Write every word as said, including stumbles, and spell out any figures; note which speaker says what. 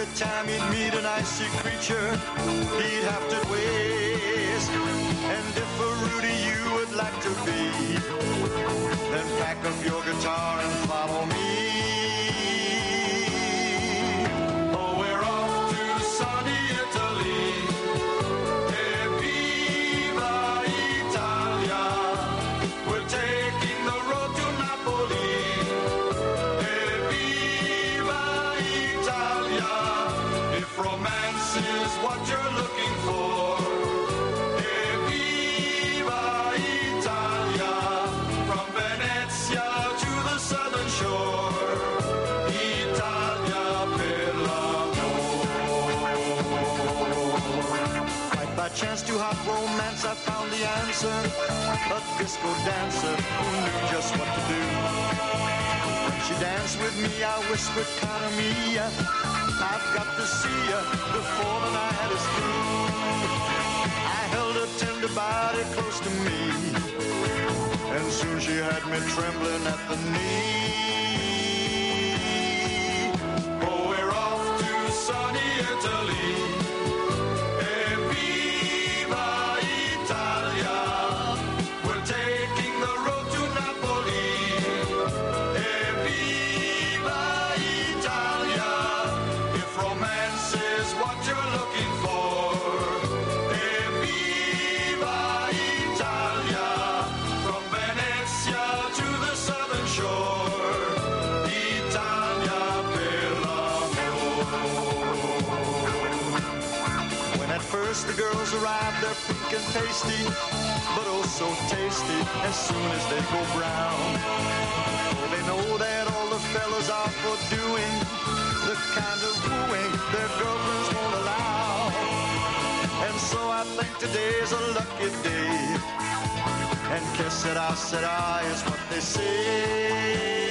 Speaker 1: every time he'd meet an icy creature, he'd have to waste. And if a Rudy you would like to be, then pack up your guitar and follow me. Oh, we're off to sunny Italy. E viva Italia. We're taking the road to Napoli. E viva Italia. If romance is what you're looking for, e viva Italia. From Venezia to the southern shore, Italia per l'amore. Right by chance to hot romance, I found the answer. A disco dancer who knew just what to do. When she danced with me, I whispered, Cara mia, I've got to see ya before the night is through. I held her tender body close to me, and soon she had me trembling at the knee. Oh, we're off to sunny Italy. E viva Italia. We're taking the road to Napoli. E viva Italia. If romance is what you're looking for, e viva Italia. From Venezia to the southern shore, Italia per l'amore. When at first the girls arrive, they're pink and pasty, but oh so tasty as soon as they go brown. Oh, they know that all the fellas are for doing the kind of wooing their girlfriends won't allow. And so I think today's a lucky day, and que sera, sera is what they say.